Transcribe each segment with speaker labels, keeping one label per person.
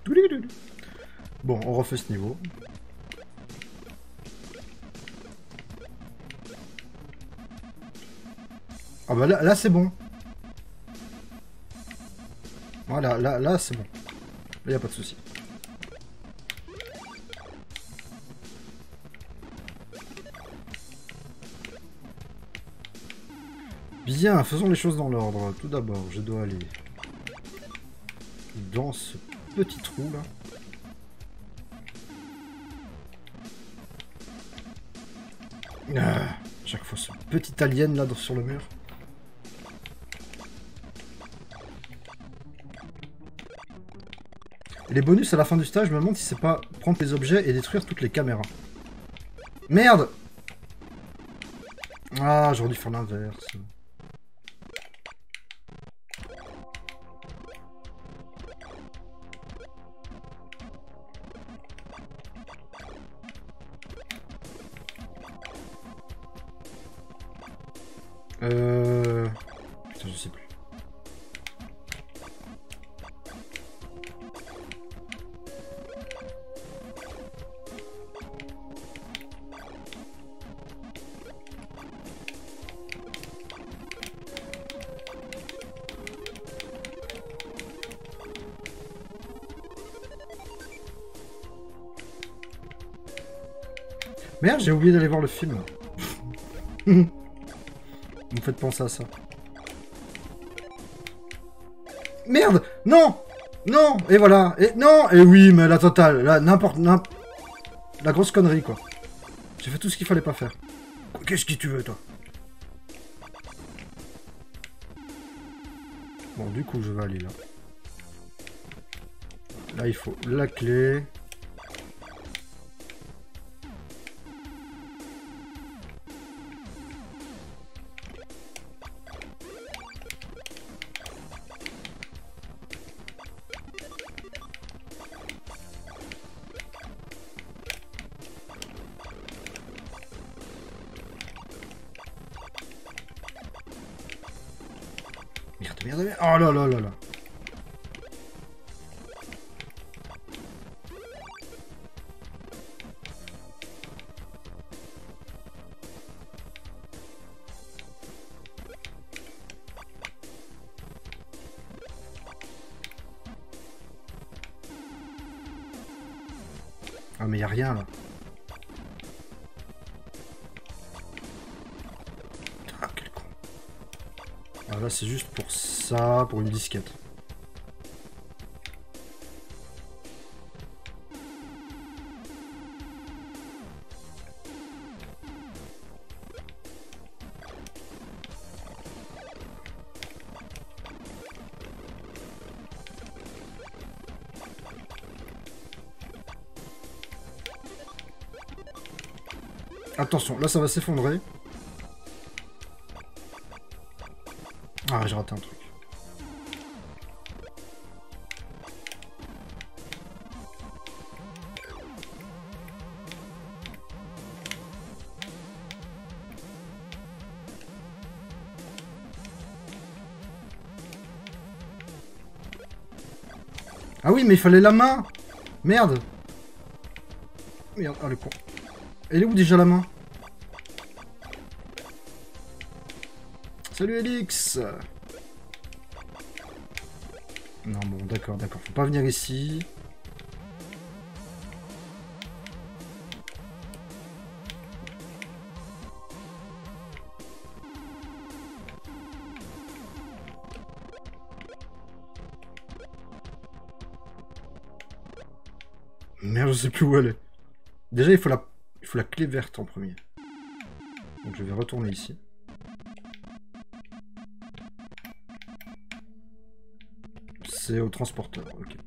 Speaker 1: Bon, on refait ce niveau. Ah bah là c'est bon. Voilà, là c'est bon. Là y a pas de souci. Bien, faisons les choses dans l'ordre. Tout d'abord, je dois aller dans ce petit trou là. Ah, chaque fois ce petit alien là sur le mur. Et les bonus à la fin du stage, je me demande si c'est pas prendre les objets et détruire toutes les caméras. Merde! Ah, j'aurais dû faire l'inverse. Putain, je sais plus. Merde, j'ai oublié d'aller voir le film. Vous me faites penser à ça. Merde! Non! Non! Et voilà! Et non! Et oui, mais la totale! Là, n'importe... La grosse connerie, quoi. J'ai fait tout ce qu'il fallait pas faire. Qu'est-ce que tu veux, toi? Bon, du coup, je vais aller là. Là, il faut la clé. Merde, merde, merde. Oh là là là là. Ah mais y a rien là. Ah quel con. Ah là c'est juste pour ça, pour une disquette. Attention, là ça va s'effondrer. Ah, j'ai raté un truc. Ah oui, mais il fallait la main. Merde. Merde, ah le con. Elle est où déjà la main? Salut Elix. Non bon d'accord, d'accord. Faut pas venir ici. Merde, je sais plus où elle est. Déjà il faut la clé verte en premier. Donc je vais retourner ici. C'est au transporteur, ok.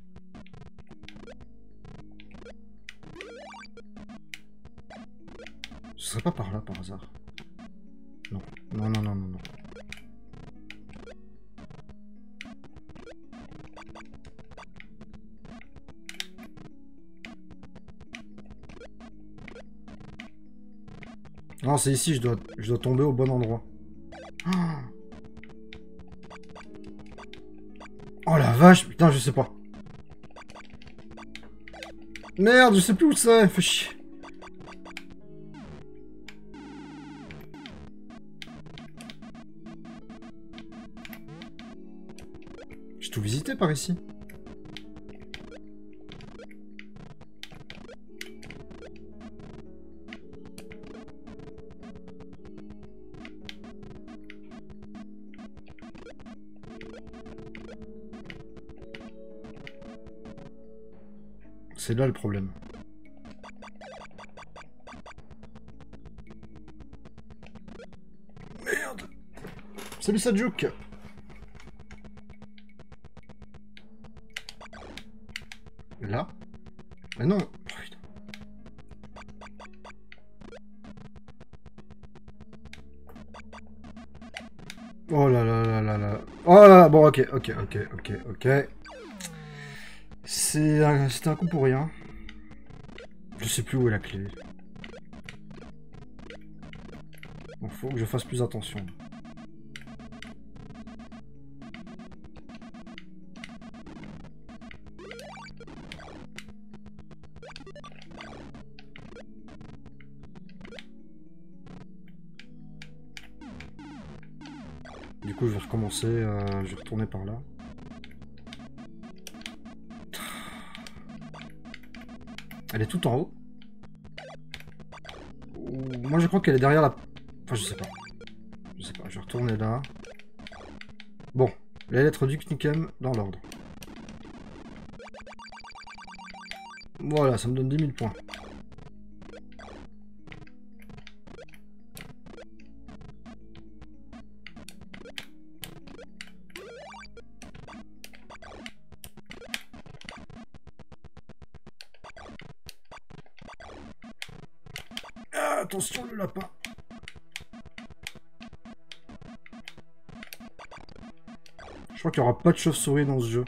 Speaker 1: Ce serait pas par là par hasard? Non, non, non, non, non, non. Non, c'est ici, je dois tomber au bon endroit. Oh la vache, putain, je sais pas. Merde, je sais plus où c'est, fais chier. J'ai tout visité par ici. C'est là le problème. Merde. Salut Sajuk. Là? Mais non. Putain. Oh là là là là là. Oh là là. Bon, ok. C'était un coup pour rien. Je sais plus où est la clé. Bon, faut que je fasse plus attention. Du coup, je vais recommencer, je vais retourner par là. Elle est tout en haut. Moi, je crois qu'elle est derrière la... Enfin, je sais pas. Je vais retourner là. Bon, les lettres du Knikem dans l'ordre. Voilà, ça me donne 10 000 points. Ah, attention le lapin. Je crois qu'il n'y aura pas de chauve-souris dans ce jeu.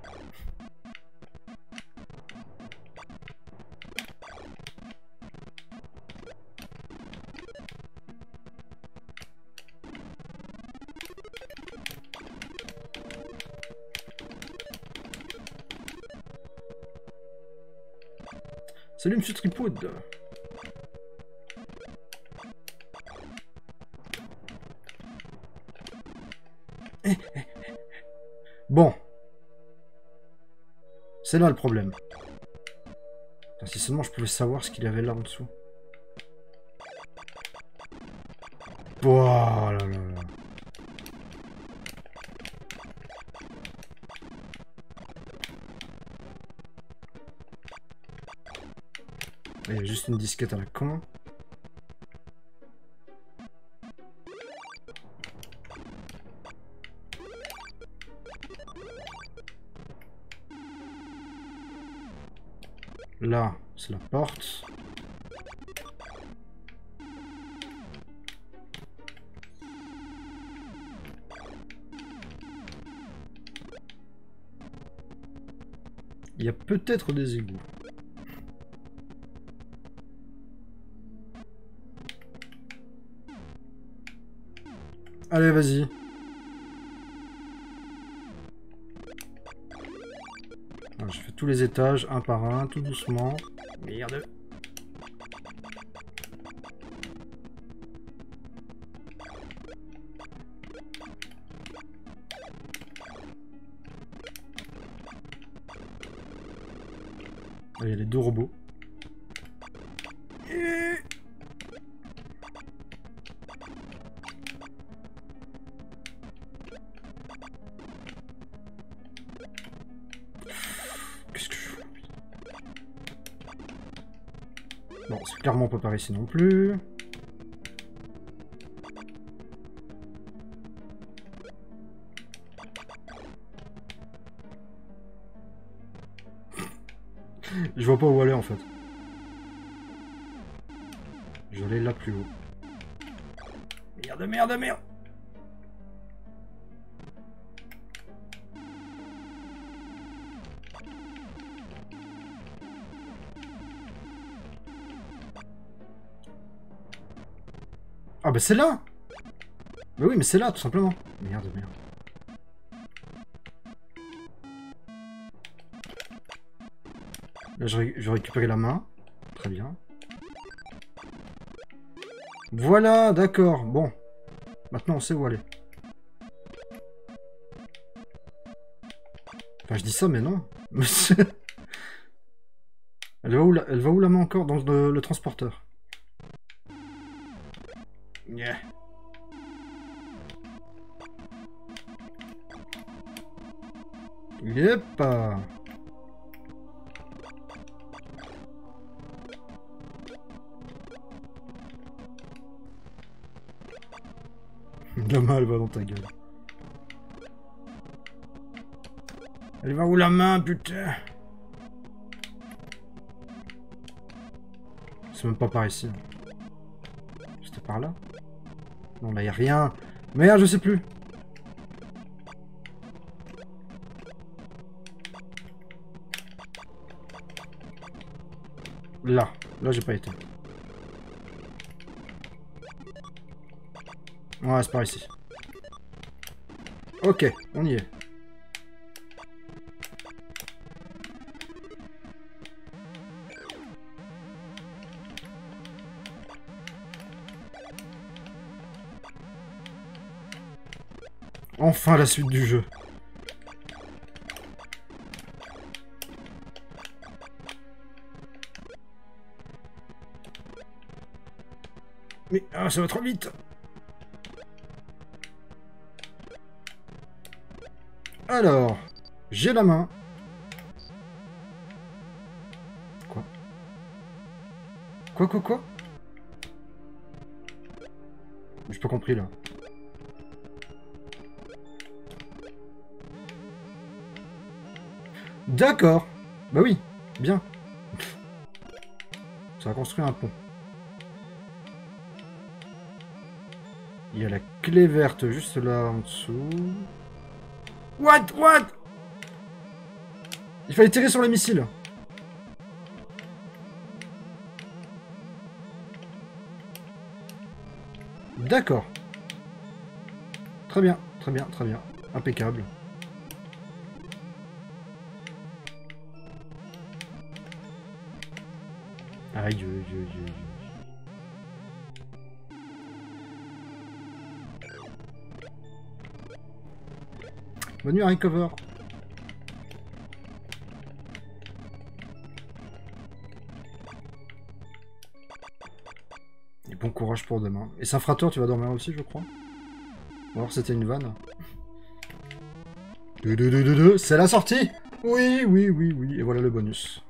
Speaker 1: Salut Monsieur Tripod. Bon. C'est là le problème. Putain, si seulement je pouvais savoir ce qu'il y avait là en dessous. Oh là là là. Il y a juste une disquette à la con. Là, c'est la porte. Il y a peut-être des égouts. Allez, vas-y. Je fais tous les étages, un par un, tout doucement. Merde. Il y a les deux robots. Qu'est-ce que je fous? Bon, c'est clairement pas par ici non plus. Je vois pas où aller en fait. Je vais aller là plus haut. Merde, merde, merde! Ah bah c'est là! Bah oui, mais c'est là, tout simplement. Merde, merde. Là, je vais récupérer la main. Très bien. Voilà, d'accord. Bon. Maintenant, on sait où aller. Enfin, je dis ça, mais non. Elle va où la main encore? Dans le transporteur. Yeah. Yep. La main, elle va dans ta gueule. Elle va où la main, putain? C'est même pas par ici. C'était par là? Non, là, y a rien. Merde, je sais plus. Là. Là, j'ai pas été. Ouais, c'est par ici. Ok, on y est. Enfin la suite du jeu. Mais ah, ça va trop vite. Alors, j'ai la main. Quoi? J'ai pas compris là. D'accord. Bah oui, bien. Ça va construire un pont. Il y a la clé verte juste là en dessous. What? Il fallait tirer sur les missiles. D'accord. Très bien. Impeccable. Aïe. Bonne nuit à Recover. Et bon courage pour demain. Et Saint-Frateur, tu vas dormir aussi, je crois. Ou alors c'était une vanne. C'est la sortie. Oui. Et voilà le bonus.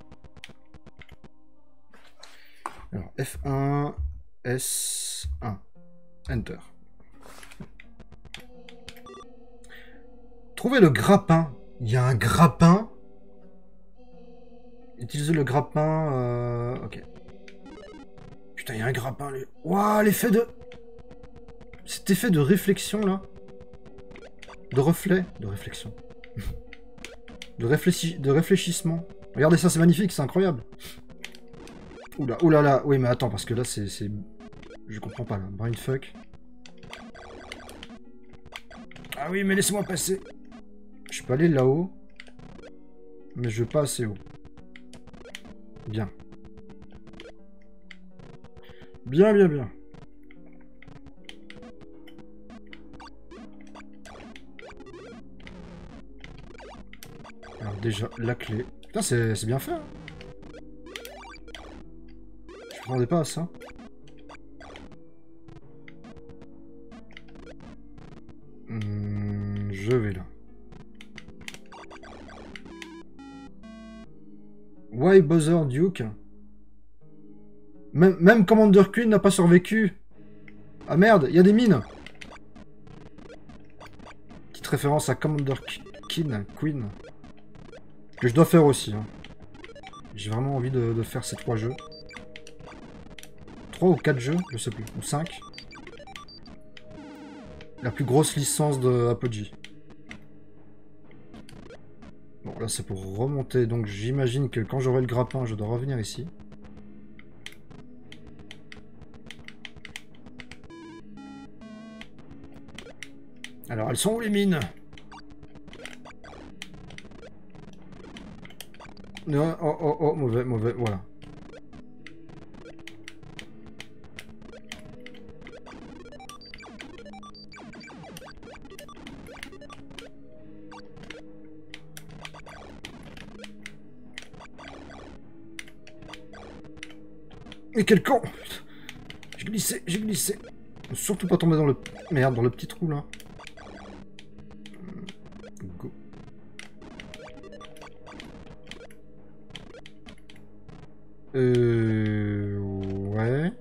Speaker 1: Alors, F1, S1. Enter. Trouvez le grappin. Il y a un grappin. Utilisez le grappin. Ok. Putain, il y a un grappin. Waouh, l'effet de... Cet effet de réflexion, là. De reflet. De réflexion. de réfléchissement. Regardez ça, c'est magnifique, c'est incroyable. Oula là. Oui, mais attends, parce que là, c'est... Je comprends pas, là. Brainfuck. Ah oui, mais laissez-moi passer. Je peux aller là-haut. Mais je veux pas assez haut. Bien. Bien. Alors déjà, la clé. Putain, c'est bien fait. Hein. Je m'attendais pas à ça. Je vais là. Why bother Duke? Même Commander Queen n'a pas survécu. Ah merde, il y a des mines. Petite référence à Commander Queen. Que je dois faire aussi. Hein. J'ai vraiment envie de faire ces 3 jeux. 3 ou 4 jeux, je sais plus. Ou 5. La plus grosse licence de Apogee. Bon, là c'est pour remonter. Donc j'imagine que quand j'aurai le grappin, je dois revenir ici. Alors, elles sont où les mines? Non, oh, oh, oh, mauvais, mauvais, voilà. Mais quel con! J'ai glissé, j'ai glissé. Surtout pas tomber dans le... Merde, dans le petit trou, là. Go. Ouais.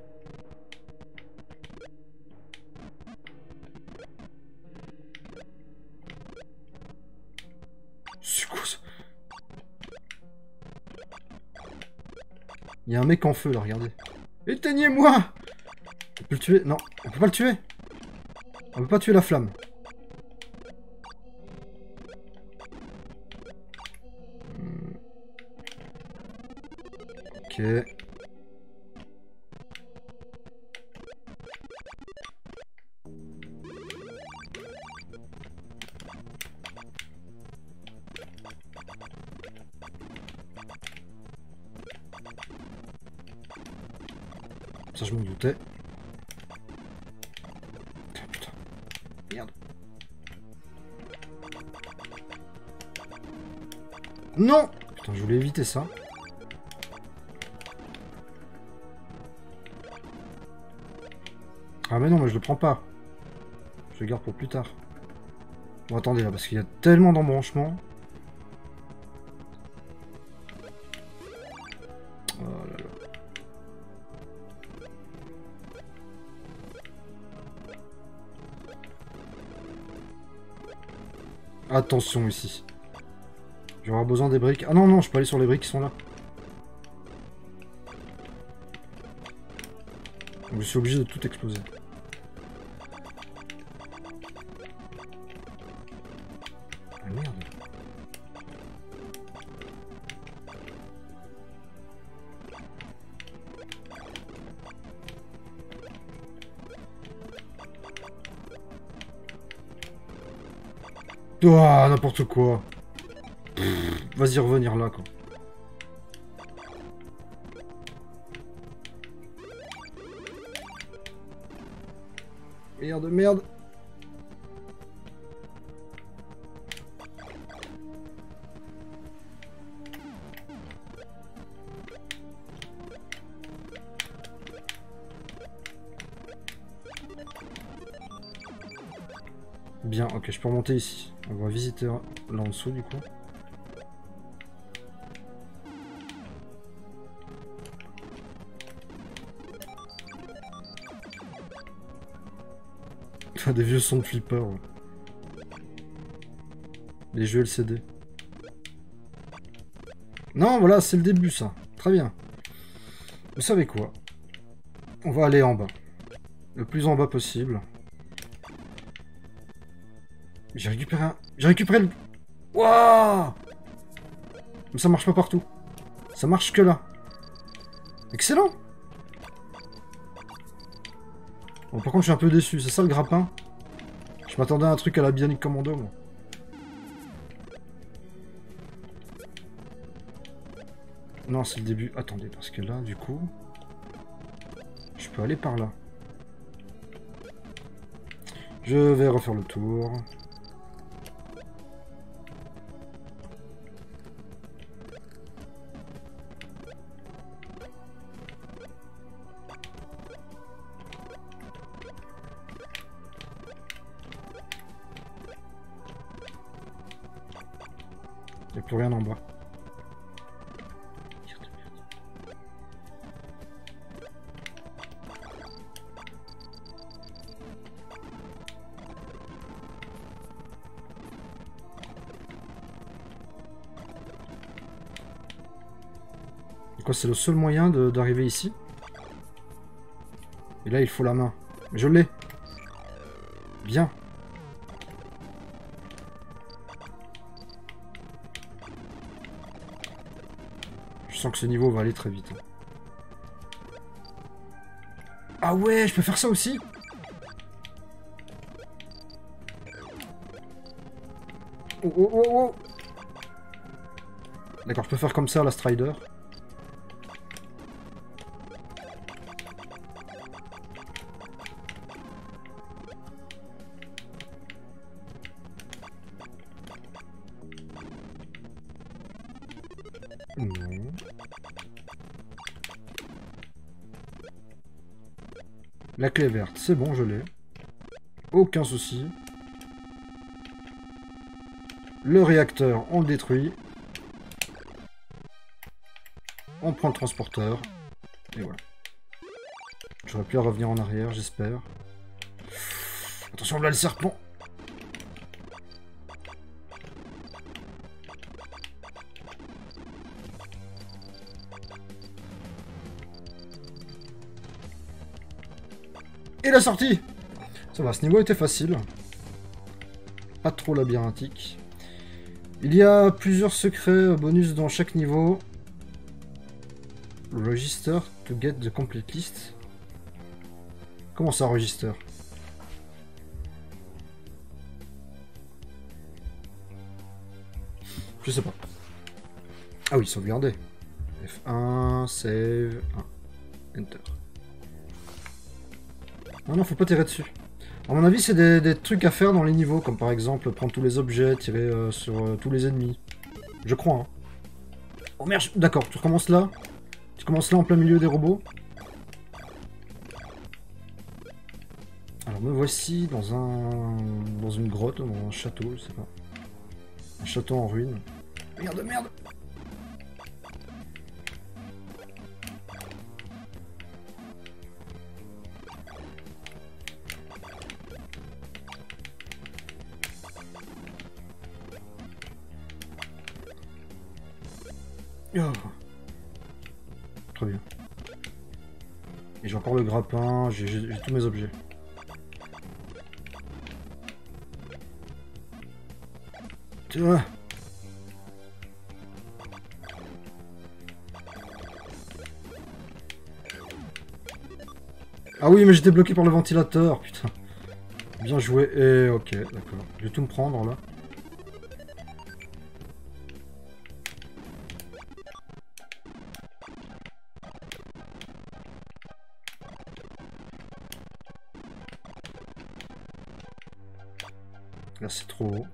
Speaker 1: C'est quoi ça? Il y a un mec en feu, là, regardez. Éteignez-moi! On peut le tuer? Non, on peut pas le tuer. On peut pas tuer la flamme. Ok. Ça, je m'en doutais. Putain. Merde. Non! Putain, je voulais éviter ça. Ah mais non, mais je le prends pas. Je le garde pour plus tard. Bon, attendez, là, parce qu'il y a tellement d'embranchements. Oh là là. Attention ici. J'aurai besoin des briques. Ah non, non, je peux aller sur les briques qui sont là. Donc, je suis obligé de tout exploser. Ah merde. Oh, n'importe quoi. Vas-y, revenir là, quoi. Merde, merde. Bien, ok, je peux remonter ici. On va visiter là en dessous, du coup. Des vieux sons de flipper. Ouais. Les jeux LCD. Non, voilà, c'est le début, ça. Très bien. Vous savez quoi? On va aller en bas. Le plus en bas possible. J'ai récupéré un... J'ai récupéré le... Wouah! Mais ça marche pas partout. Ça marche que là. Excellent! Bon, par contre, je suis un peu déçu. C'est ça le grappin? Je m'attendais à un truc à la Bionic Commando, moi. Non, c'est le début. Attendez, parce que là, du coup... Je peux aller par là. Je vais refaire le tour. Il n'y a plus rien en bas. Et quoi, c'est le seul moyen d'arriver ici? Et là, il faut la main. Mais je l'ai. Bien. Je sens que ce niveau va aller très vite. Ah ouais, je peux faire ça aussi? Oh oh oh oh! D'accord, je peux faire comme ça la Strider. Non. La clé verte, c'est bon, je l'ai. Aucun souci. Le réacteur, on le détruit. On prend le transporteur. Et voilà. J'aurais pu revenir en arrière, j'espère. Attention, là le serpent. Et la sortie! Ça va, ce niveau était facile. Pas trop labyrinthique. Il y a plusieurs secrets bonus dans chaque niveau. Register to get the complete list. Comment ça, register? Je sais pas. Ah oui, sauvegarder. F1, save, 1. Enter. Non, non, faut pas tirer dessus. À mon avis, c'est des trucs à faire dans les niveaux, comme par exemple prendre tous les objets, tirer sur tous les ennemis. Je crois, hein. Oh merde, d'accord, tu recommences là? Tu commences là en plein milieu des robots? Alors me voici dans une grotte, dans un château, je sais pas. Un château en ruine. Merde, merde! Oh. Très bien. Et j'ai encore le grappin, j'ai tous mes objets. Tu vois. Ah oui, mais j'étais bloqué par le ventilateur, putain. Bien joué. Et ok, d'accord. Je vais tout me prendre là. Là, c'est trop haut.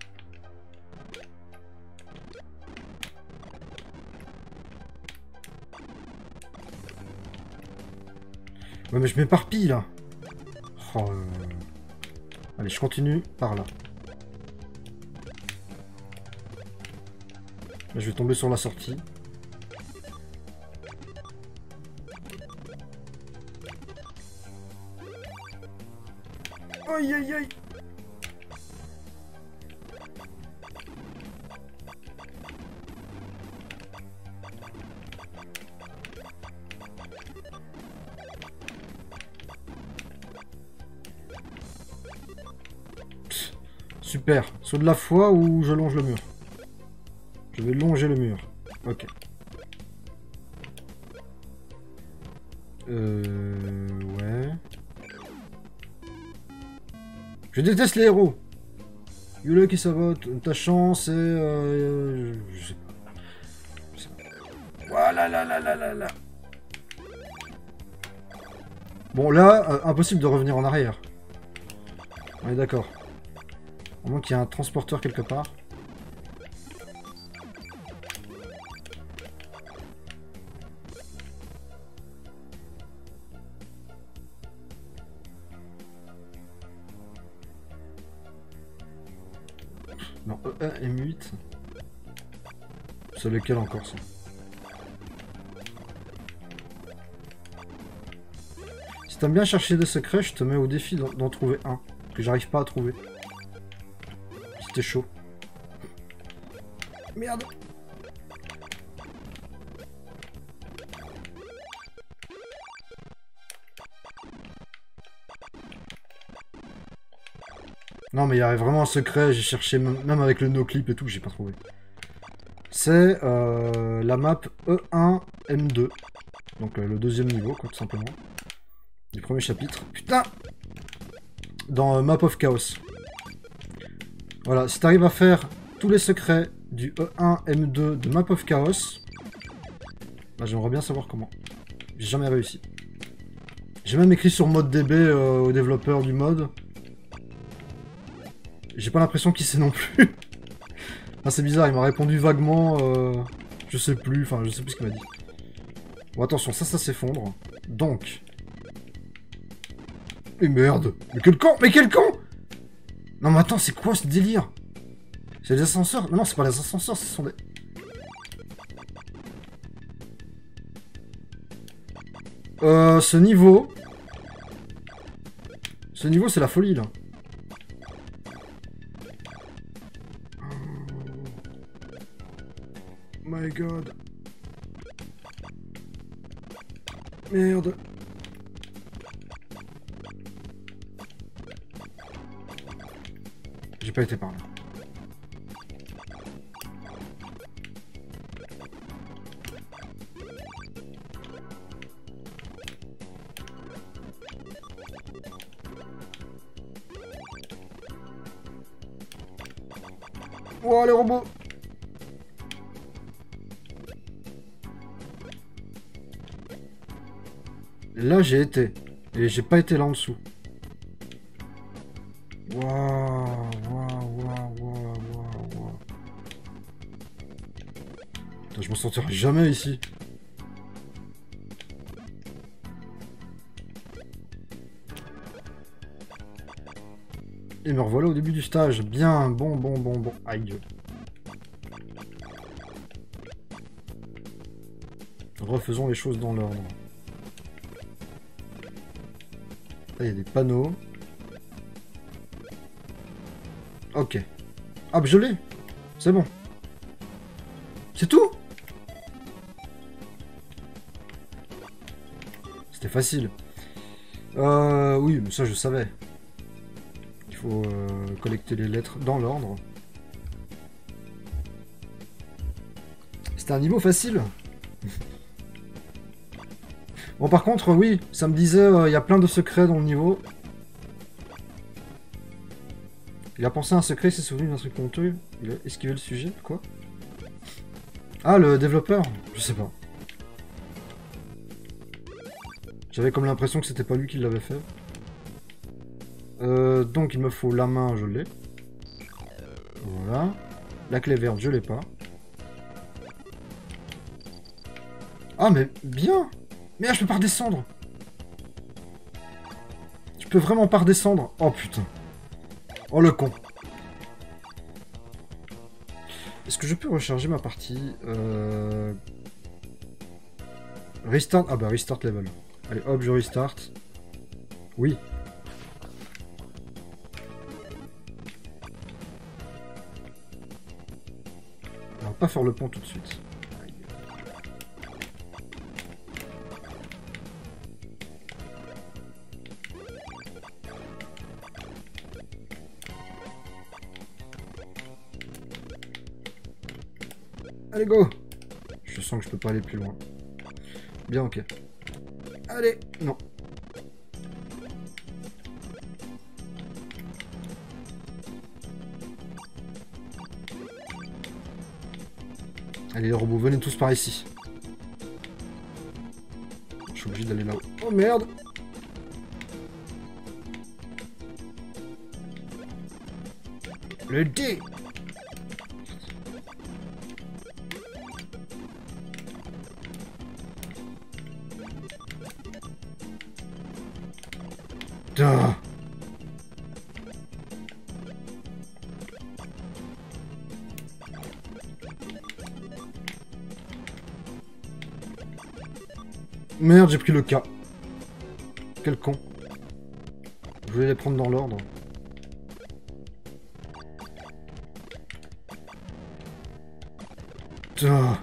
Speaker 1: Ouais, mais je m'éparpille, là. Oh, allez, je continue par là. Là, je vais tomber sur la sortie. Aïe, aïe, aïe. Super. Saut de la foi ou je longe le mur? Je vais longer le mur. Ok. Ouais. Je déteste les héros. Yule qui sabote. Ta chance et... je sais pas. Je sais pas. Voilà, là, là, là, là, là. Bon, là, impossible de revenir en arrière. On est d'accord. À moins qu'il y ait un transporteur quelque part. Non, E1, M8. C'est lequel encore ça? Si t'aimes bien chercher des secrets, je te mets au défi d'en trouver un. Que j'arrive pas à trouver. C'était chaud. Merde. Non mais il y avait vraiment un secret, j'ai cherché même avec le no-clip et tout, j'ai pas trouvé. C'est la map E1 M2. Donc le deuxième niveau quoi tout simplement. Du premier chapitre. Putain! Dans Map of Chaos. Voilà, si t'arrives à faire tous les secrets du E1 M2 de Map of Chaos. Bah, j'aimerais bien savoir comment. J'ai jamais réussi. J'ai même écrit sur ModDB au développeur du mode. J'ai pas l'impression qu'il sait non plus. Ah, c'est bizarre, il m'a répondu vaguement. Je sais plus, enfin je sais plus ce qu'il m'a dit. Bon attention, ça s'effondre. Donc. Mais merde. Mais quel con. Mais quel con. Non mais attends, c'est quoi ce délire? C'est des ascenseurs? Non, c'est pas des ascenseurs, ce sont des... Ce niveau... Ce niveau, c'est la folie, là. Oh my god. Merde. J'ai pas été par là. Oh, les robots! Là, j'ai été. Et j'ai pas été là en dessous. Waouh, waouh, waouh, waouh, waouh. Putain, je m'en sortirai jamais ici. Et me revoilà au début du stage. Bien, bon. Aïe. Refaisons les choses dans l'ordre. Là, il y a des panneaux. Ok. Ah, bah je l'ai. C'est bon. C'est tout? C'était facile. Oui, mais ça, je savais. Il faut collecter les lettres dans l'ordre. C'était un niveau facile. Bon, par contre, oui, ça me disait, il y a plein de secrets dans le niveau. Il a pensé à un secret, il s'est souvenu d'un truc honteux. Il a esquivé le sujet, quoi? Ah, le développeur? Je sais pas. J'avais comme l'impression que c'était pas lui qui l'avait fait. Donc il me faut la main, je l'ai. Voilà. La clé verte, je l'ai pas. Ah, mais bien! Merde, je peux pas redescendre! Je peux vraiment pas redescendre! Oh putain! Oh le con! Est-ce que je peux recharger ma partie? Restart. Ah bah restart level. Allez hop, je restart. Oui. On va pas faire le pont tout de suite. Allez, go! Je sens que je peux pas aller plus loin. Bien, ok. Allez! Non. Allez, les robots, venez tous par ici. Je suis obligé d'aller là-haut. Oh, merde! Le dé! Putain. Merde, j'ai pris le cas. Quel con. Je voulais les prendre dans l'ordre. Putain.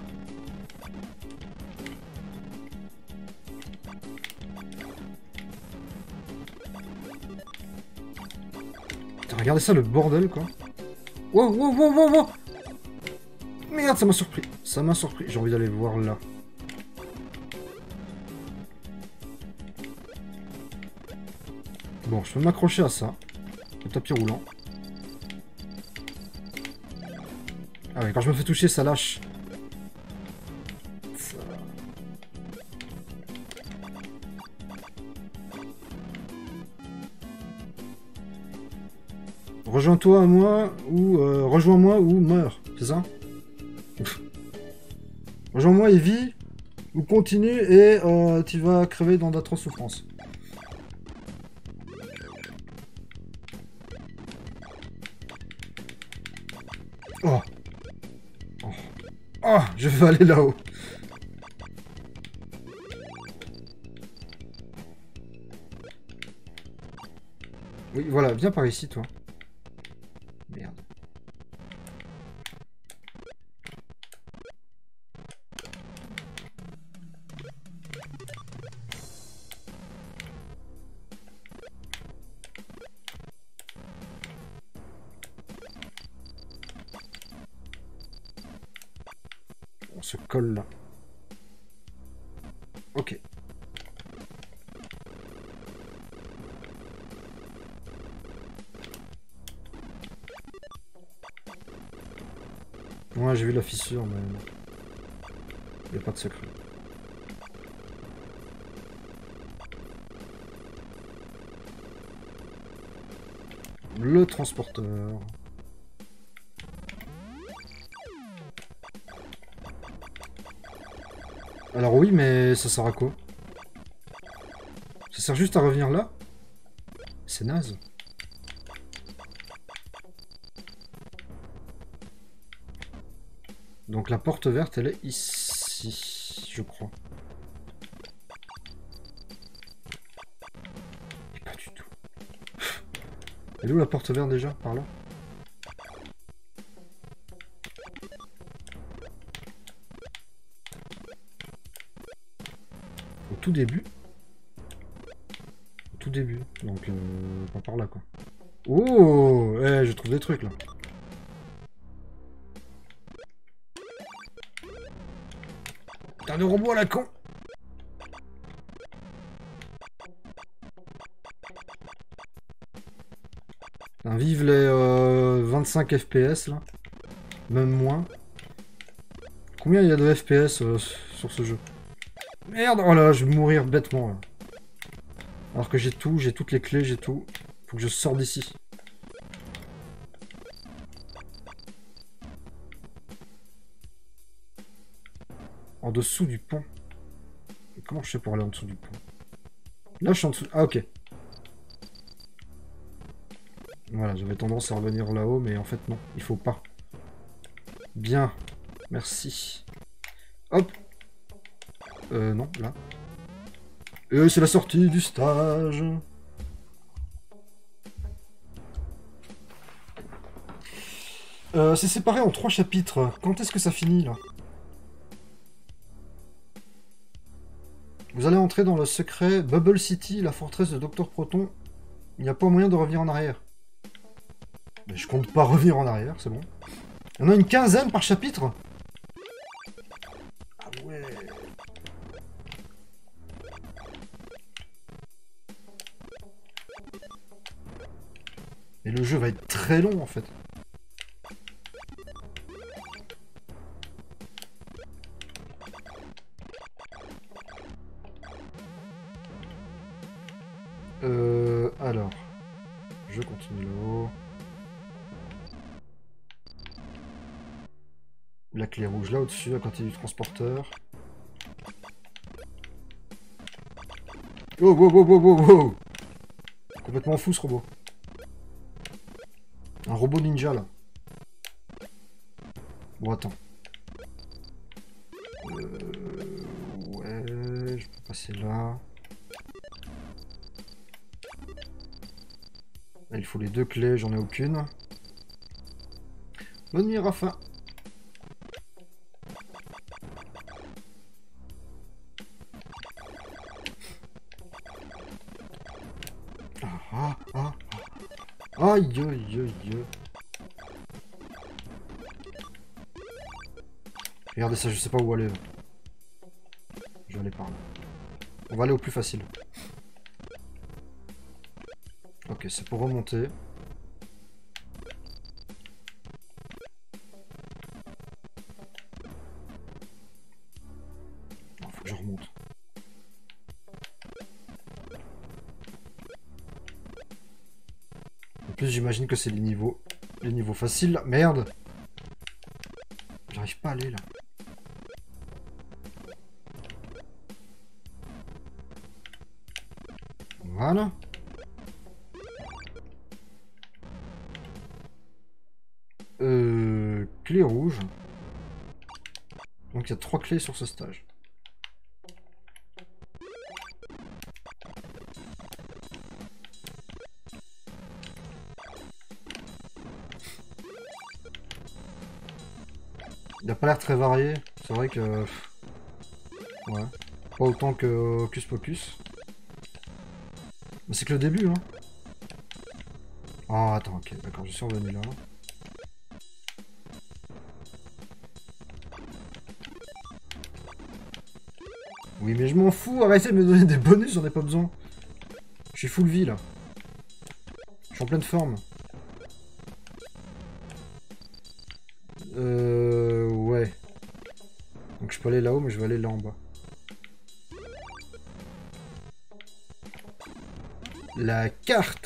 Speaker 1: Regardez ça, le bordel, quoi. Wow, wow, wow, wow, wow. Merde, ça m'a surpris. Ça m'a surpris. J'ai envie d'aller voir là. Bon, je peux m'accrocher à ça. Le tapis roulant. Ah ouais, quand je me fais toucher, ça lâche. Ça... Rejoins-toi à moi ou rejoins-moi ou meurs, c'est ça? Rejoins-moi et vis ou continue et tu vas crever dans d'atroces souffrances. Oh. Oh. Oh, je veux aller là-haut. Oui, voilà, viens par ici, toi. Merde. On se colle là. Ok. Ouais, j'ai vu la fissure, mais il n'y a pas de secret. Le transporteur. Alors oui, mais ça sert à quoi? Ça sert juste à revenir là? C'est naze. Donc la porte verte, elle est ici, je crois. Et pas du tout. Elle est où la porte verte déjà? Par là? Au tout début? Au tout début. Donc pas par là quoi. Oh, eh, je trouve des trucs là. Putain de robot à la con! Putain, vive les 25 FPS là. Même moins. Combien il y a de FPS sur ce jeu? Merde, oh là, je vais mourir bêtement là. Alors que j'ai tout, j'ai toutes les clés, j'ai tout. Faut que je sorte d'ici. En dessous du pont. Et comment je fais pour aller en dessous du pont? Là, je suis en dessous. Ah, ok. Voilà, j'avais tendance à revenir là-haut, mais en fait, non. Il faut pas. Bien. Merci. Hop. Non, là. Et c'est la sortie du stage. C'est séparé en 3 chapitres. Quand est-ce que ça finit, là? Vous allez entrer dans le secret Bubble City, la forteresse de Dr. Proton. Il n'y a pas moyen de revenir en arrière. Mais je compte pas revenir en arrière, c'est bon. Il y en a une quinzaine par chapitre? Ah ouais. Et le jeu va être très long en fait. Alors, je continue là-haut. La clé rouge là au-dessus, à côté du transporteur. Oh, wow, wow, wow, wow, wow. Complètement fou ce robot. Un robot ninja là. Bon, attends. Ouais, je peux passer là. Là, il faut les 2 clés, j'en ai aucune. Bonne nuit, Rafa. Aïe, aïe, aïe, aïe. Regardez ça, je sais pas où aller. Je vais aller par là. On va aller au plus facile. Ok, c'est pour remonter. Je remonte. En plus, j'imagine que c'est les niveaux faciles. Merde! J'arrive pas à aller là. Voilà. Clé rouge. Donc il y a 3 clés sur ce stage. Il n'a pas l'air très varié. C'est vrai que... Ouais. Pas autant que Hocus Pocus. Mais c'est que le début, hein. Ah, attends, ok, d'accord, je suis revenu là. Oui, mais je m'en fous, arrêtez de me donner des bonus, j'en ai pas besoin. Je suis full vie, là. Je suis en pleine forme. Ouais. Donc je peux aller là-haut, mais je vais aller là en bas. La carte!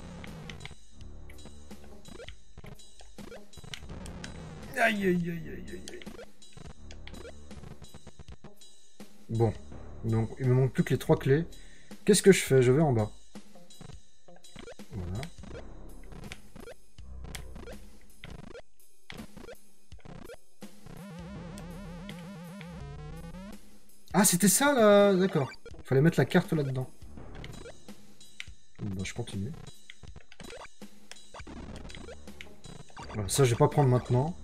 Speaker 1: Aïe, aïe, aïe, aïe, aïe, aïe. Bon. Donc, il me manque plus que les 3 clés. Qu'est-ce que je fais? Je vais en bas. Voilà. Ah, c'était ça, là? D'accord. Fallait mettre la carte là-dedans. Bah, je continue. Voilà, ça, je vais pas prendre maintenant.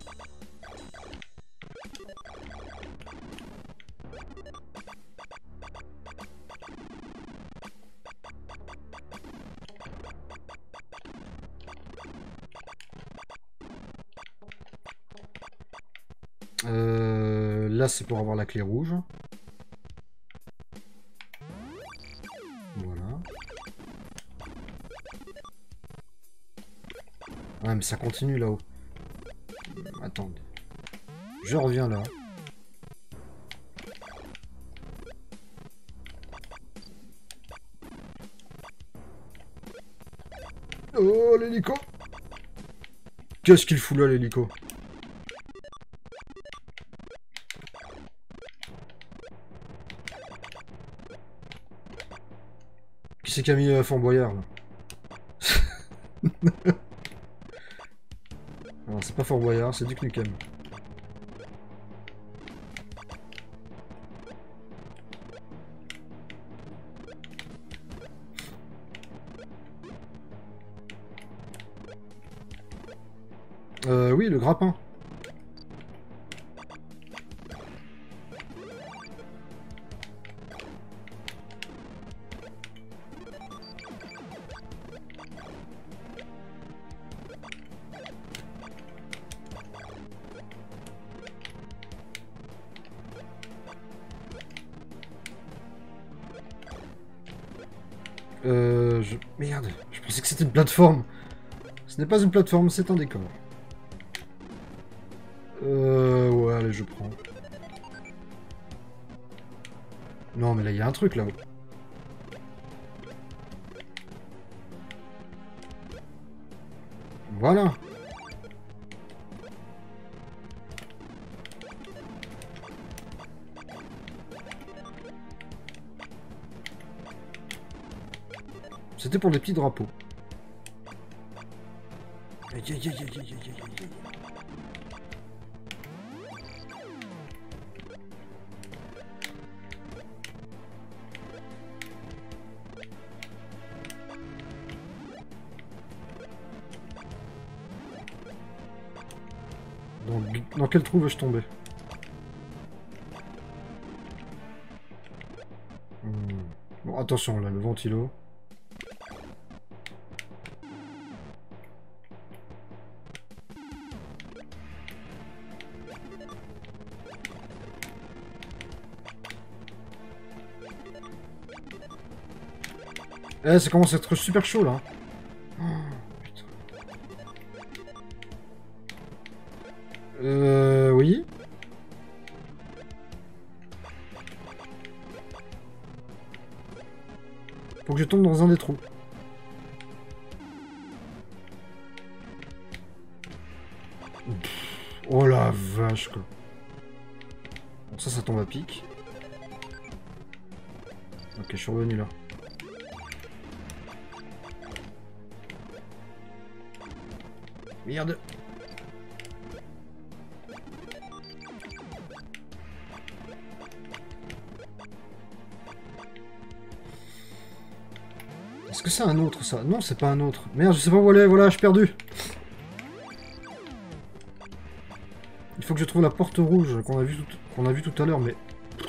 Speaker 1: Là, c'est pour avoir la clé rouge. Voilà. Ah, mais ça continue là-haut. Attendez. Je reviens là. Oh, l'hélico! Qu'est-ce qu'il fout là, l'hélico? Qui c'est qui a mis Fort Boyard, là? Alors, c'est pas Fort Boyard, c'est Duke Nukem. Oui, le grappin. Merde, je pensais que c'était une plateforme. Ce n'est pas une plateforme, c'est un décor. Ouais, allez, je prends. Non, mais là, il y a un truc, là-haut. Voilà. C'était pour les petits drapeaux. Aïe, aïe, aïe, aïe, aïe, aïe, aïe, aïe. Dans quel trou veux-je tomber? Bon, attention, là, le ventilo. Eh, ça commence à être super chaud, là. Oh, putain. Oui. Faut que je tombe dans un des trous. Pff, oh la vache, quoi. Bon, ça tombe à pic. Ok, je suis revenu là. Merde. Est-ce que c'est un autre, ça? Non, c'est pas un autre. Merde, je sais pas où aller, voilà, je suis perdu. Il faut que je trouve la porte rouge qu'on a vu tout à l'heure, mais...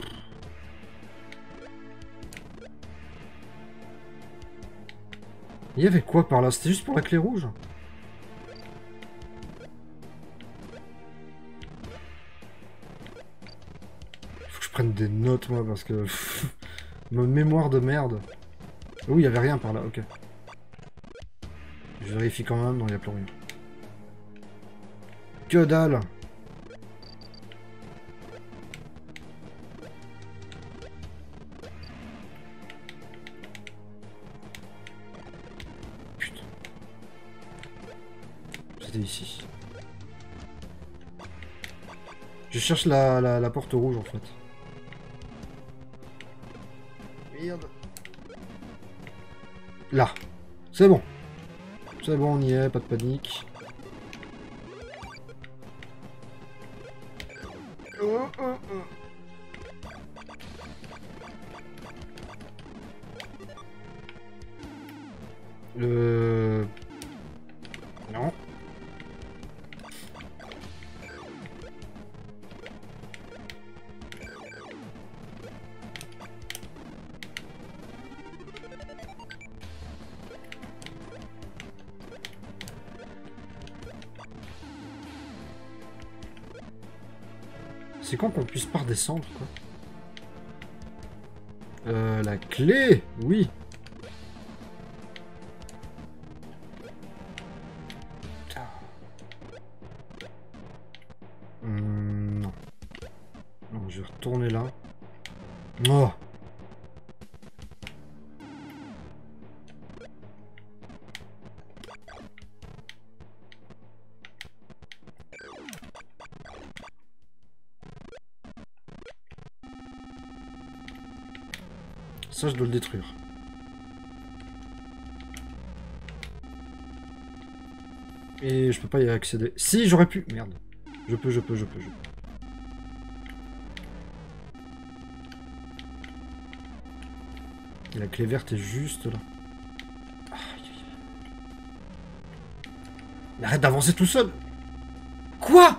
Speaker 1: Il y avait quoi par là? C'était juste pour la clé rouge? Faut que je prenne des notes, moi, parce que... Ma mémoire de merde. Oui, il y avait rien par là, ok. Je vérifie quand même, non, il n'y a plus rien. Que dalle! Putain. C'était ici. Je cherche la porte rouge, en fait. Merde. Là. C'est bon. C'est bon, on y est, pas de panique. Oh, oh, oh. Non. C'est quand qu'on puisse pas redescendre, quoi. La clé! Oui! Non. Non, je vais retourner là. Oh! Ça, je dois le détruire. Et je peux pas y accéder. Si, j'aurais pu. Merde. Je peux. Et la clé verte est juste là. Mais arrête d'avancer tout seul. Quoi?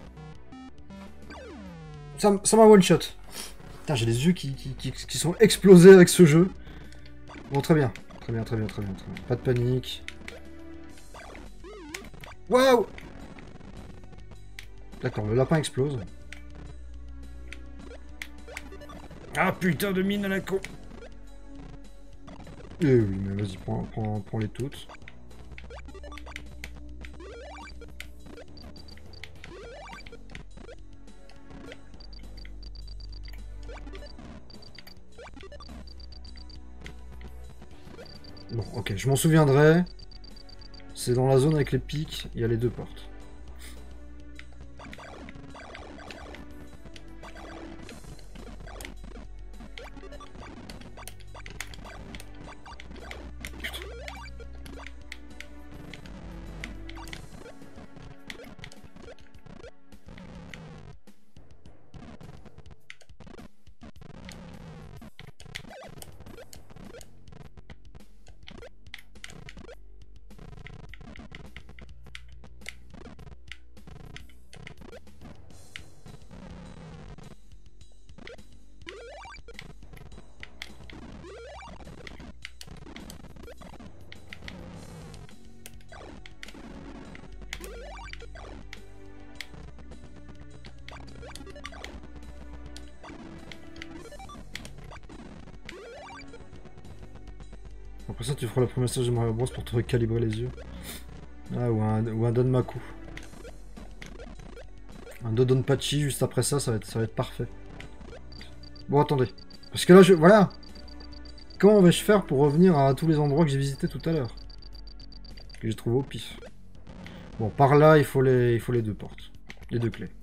Speaker 1: Ça m'a one shot. Putain, j'ai les yeux qui sont explosés avec ce jeu. Bon, très bien. Très bien. Pas de panique. Waouh! D'accord, le lapin explose. Ah putain de mine à la con. Eh oui, mais vas-y, prends-les toutes. Bon, ok, je m'en souviendrai. C'est dans la zone avec les pics, il y a les deux portes. Après ça, tu feras le premier stage de Mario Bros pour te recalibrer les yeux. Ah, ou un Donmaku. Un Dodonpachi juste après ça, ça va être parfait. Bon, attendez. Parce que là, voilà. Comment vais-je faire pour revenir à tous les endroits que j'ai visités tout à l'heure? Que j'ai trouvé au pif. Bon, par là, il faut les deux portes. Les deux clés.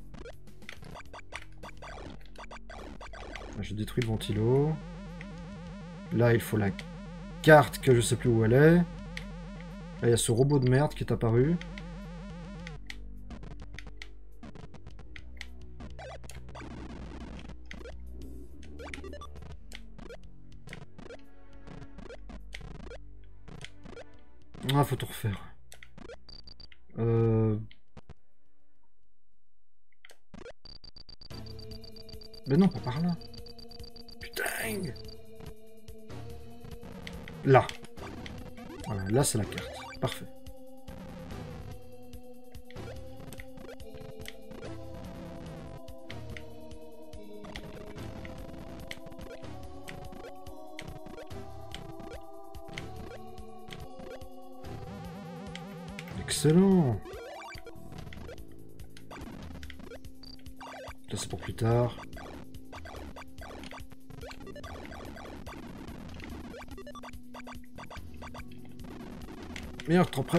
Speaker 1: Là, j'ai détruit le ventilo. Là, il faut la carte que je sais plus où elle est. Là, il y a ce robot de merde qui est apparu. Ah, faut tout refaire. Mais non, pas par là. Putain. Là. Voilà, là c'est la carte. Parfait. Excellent. Ça c'est pour plus tard. Merde, trop près.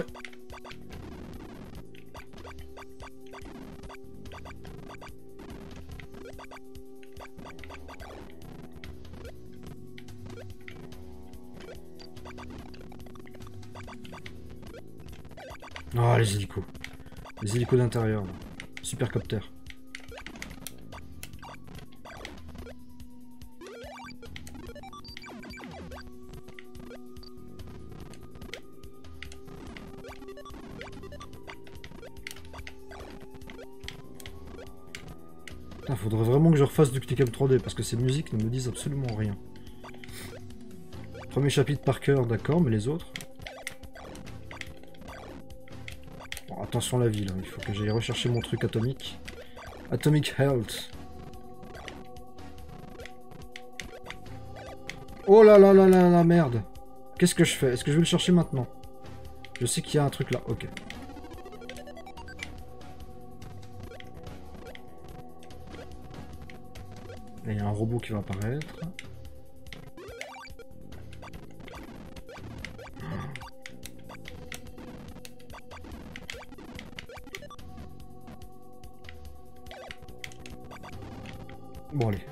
Speaker 1: Ah, les hélicos. Les hélicos d'intérieur. Supercopter. Putain, faudrait vraiment que je refasse du Click'em 3D parce que ces musiques ne me disent absolument rien. Premier chapitre par cœur, d'accord, mais les autres... Bon, attention la vie, là. Il faut que j'aille rechercher mon truc atomique. Atomic Health. Oh là là là là là, merde. Qu'est-ce que je fais? Est-ce que je vais le chercher maintenant? Je sais qu'il y a un truc là, ok. Là, il y a un robot qui va apparaître. Bon, allez.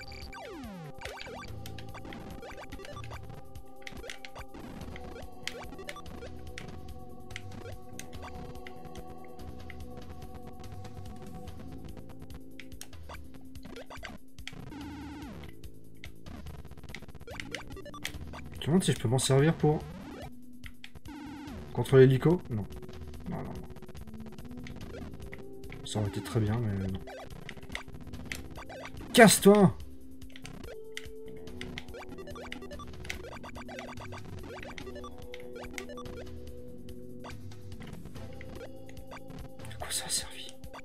Speaker 1: Je me demande si je peux m'en servir pour... Contre l'hélico? Non. Non, non, non. Ça aurait été très bien, mais non. Casse-toi! À quoi ça a servi?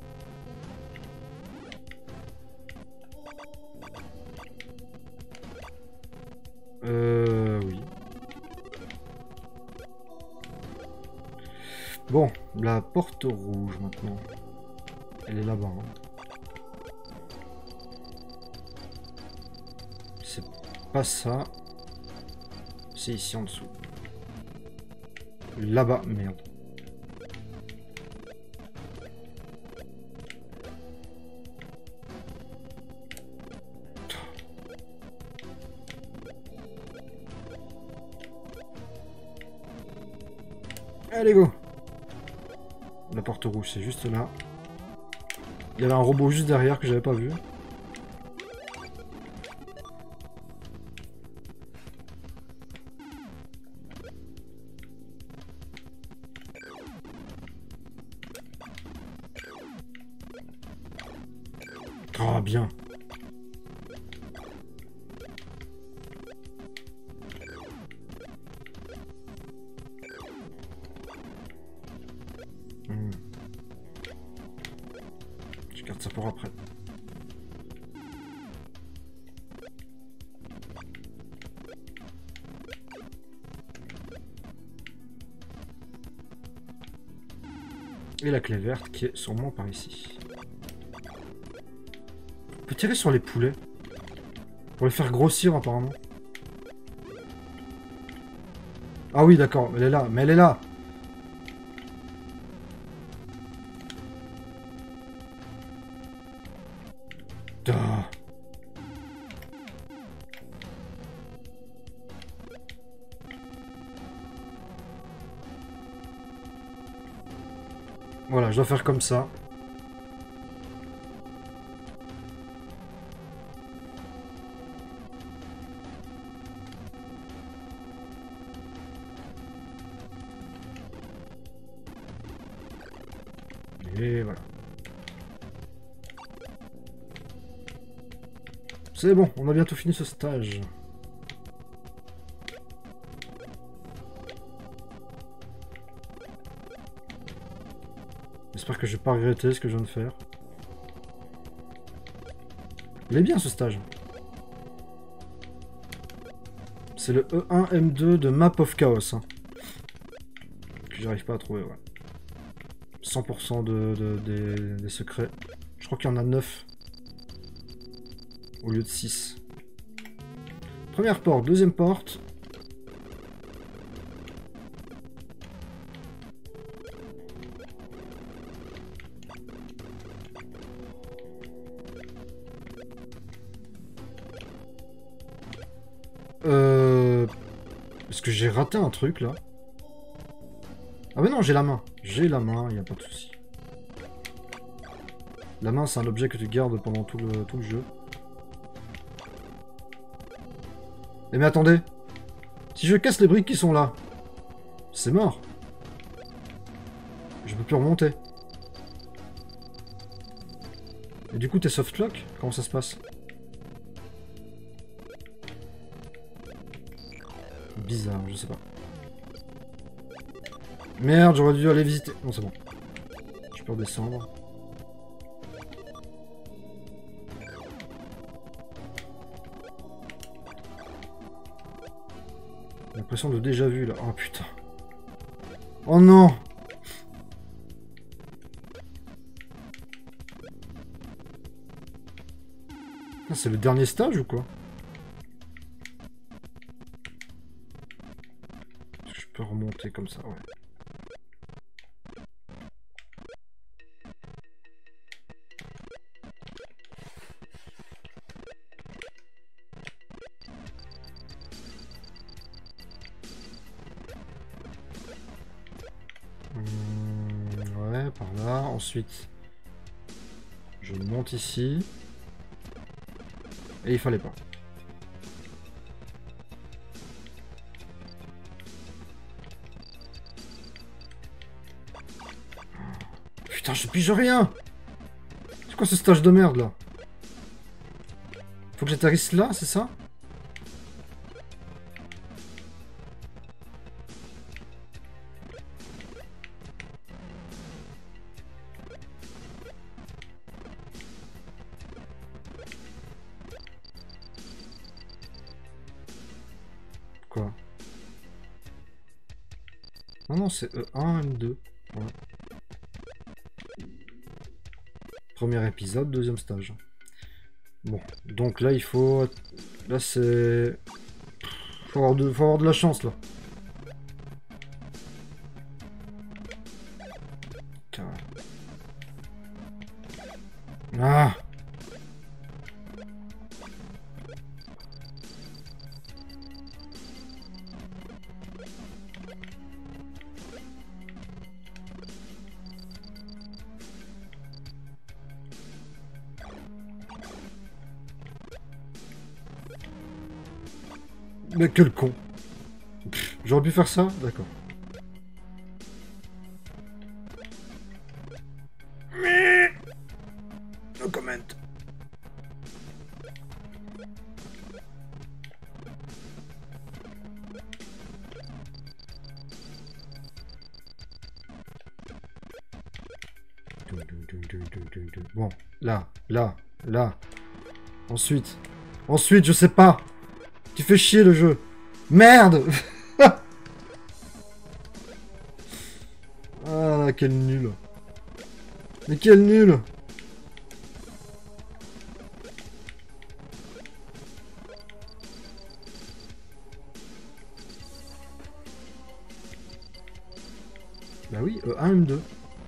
Speaker 1: Oui. Bon, la porte rouge maintenant. Elle est là-bas. Hein. C'est pas ça. C'est ici en dessous. Là-bas, merde. Allez, go! La porte rouge, c'est juste là. Il y avait un robot juste derrière que j'avais pas vu. Ah, bien. Je garde ça pour après. Et la clé verte qui est sûrement par ici. On peut tirer sur les poulets. Pour les faire grossir apparemment. Ah oui, d'accord, elle est là, mais elle est là. Ah. Voilà, je dois faire comme ça. Et voilà. C'est bon, on a bientôt fini ce stage. J'espère que je vais pas regretter ce que je viens de faire. Il est bien ce stage. C'est le E1M2 de Map of Chaos. Hein. Que j'arrive pas à trouver, ouais. 100% des secrets. Je crois qu'il y en a 9. Au lieu de 6. Première porte, deuxième porte. Est-ce que j'ai raté un truc là? Ah mais non, j'ai la main. J'ai la main, il n'y a pas de souci. La main, c'est un objet que tu gardes pendant tout le jeu. Eh mais attendez. Si je casse les briques qui sont là, c'est mort. Je peux plus remonter. Et du coup, t'es softlock? Comment ça se passe? Bizarre, je sais pas. Merde, j'aurais dû aller visiter. Non, c'est bon. Je peux redescendre. J'ai l'impression de déjà vu là. Oh putain. Oh non! Ah, c'est le dernier stage ou quoi? Je peux remonter comme ça, ouais. Ouais, par là. Ensuite, je monte ici. Et il fallait pas. Putain, je pige rien! C'est quoi ce stage de merde là? Faut que j'atterrisse là, c'est ça? Quoi? Non, non, c'est E1, M2. Ouais. Premier épisode, deuxième stage. Bon, donc là, il faut... Là, c'est... faut avoir de la chance, là. Ah! Mais quel con! J'aurais pu faire ça? D'accord. No comment. Bon, là, là, là. Ensuite. Ensuite, je sais pas. Tu fais chier le jeu. Merde. Ah, quel nul. Mais quel nul. Bah oui, E1, M2.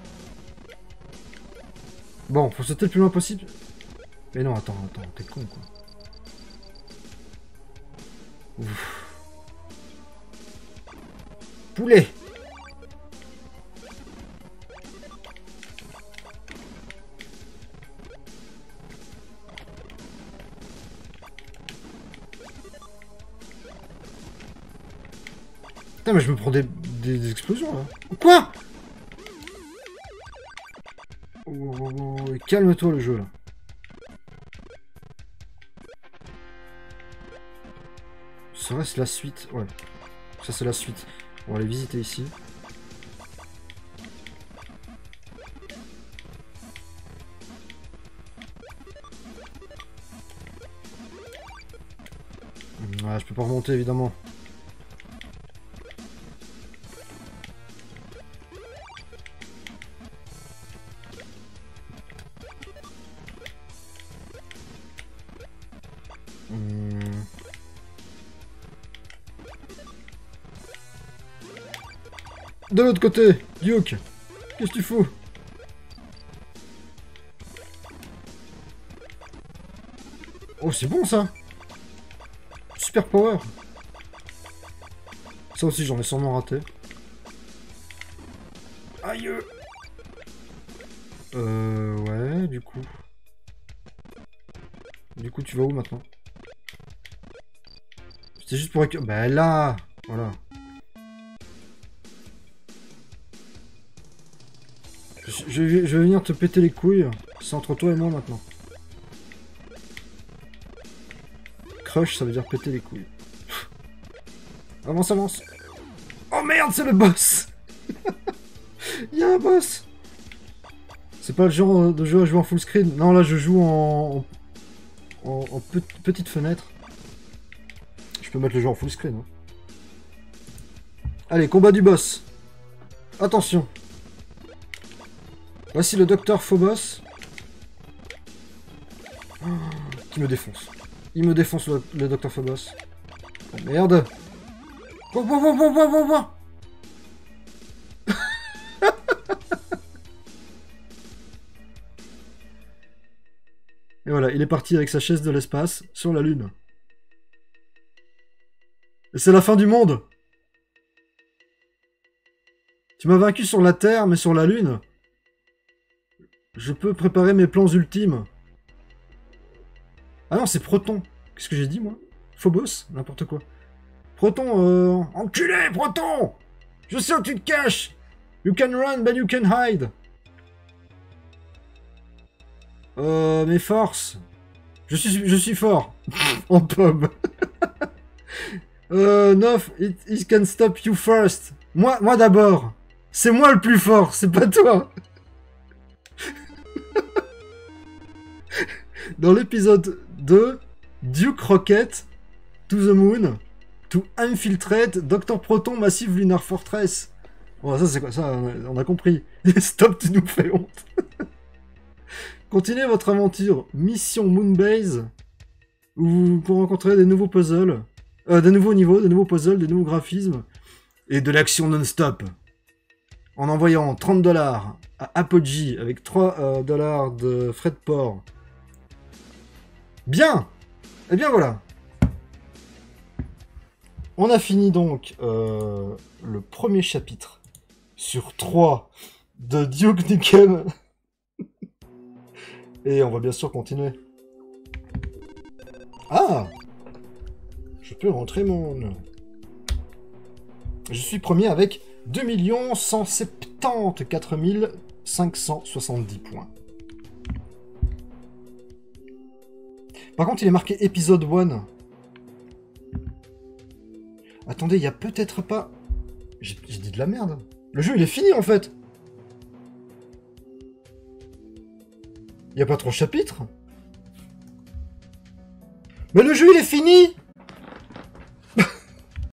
Speaker 1: Bon, faut sauter le plus loin possible. Mais non, attends, t'es con, quoi. Ouf. Poulet! Putain, mais je me prends des explosions, là. Quoi? Oh, calme-toi, le jeu, là. Serait-ce la suite? Ouais. Ça, c'est la suite. On va aller visiter ici. Ouais, je peux pas remonter, évidemment. De l'autre côté, Duke, qu'est-ce que tu fous? Oh, c'est bon ça! Super power! Ça aussi, j'en ai sûrement raté. Aïe! Ouais, du coup. Du coup, tu vas où maintenant? C'était juste pour récupérer. Bah là! Voilà. Je vais venir te péter les couilles. C'est entre toi et moi maintenant. Crush, ça veut dire péter les couilles. Avance, avance. Oh merde, c'est le boss. Il y a un boss. C'est pas le genre de jeu à jouer en full screen. Non, là, je joue en petite fenêtre. Je peux mettre le jeu en full screen. Hein. Allez, combat du boss. Attention. Voici le docteur Phobos. Oh, qui me défonce. Il me défonce le docteur Phobos. Oh merde. Et voilà, il est parti avec sa chaise de l'espace sur la Lune. Et c'est la fin du monde. Tu m'as vaincu sur la Terre, mais sur la Lune, je peux préparer mes plans ultimes. Ah non, c'est Proton. Qu'est-ce que j'ai dit, moi? Phobos? N'importe quoi. Proton, enculé, Proton! Je sais où tu te caches! You can run, but you can hide! Mes forces. Je suis fort. En pomme. Nof, it can stop you first. Moi d'abord. C'est moi le plus fort, c'est pas toi. Dans l'épisode 2, Duke Rocket to the Moon to infiltrate Dr. Proton Massive Lunar Fortress. Bon, ça c'est quoi? Ça, on a compris. Stop, tu nous fais honte. Continuez votre aventure Mission Moonbase, où vous pourrez rencontrer des nouveaux puzzles, des nouveaux niveaux, des nouveaux puzzles, des nouveaux graphismes, et de l'action non-stop. En envoyant 30$ à Apogee avec 3$ de frais de port. Bien! Et bien voilà. On a fini donc le premier chapitre sur 3 de Duke Nukem. Et on va bien sûr continuer. Ah! Je peux rentrer mon... Je suis premier avec 2 174 570 points. Par contre, il est marqué épisode 1. Attendez, il y a peut-être pas... J'ai dit de la merde. Le jeu, il est fini, en fait. Il y a pas 3 chapitres. Mais le jeu, il est fini!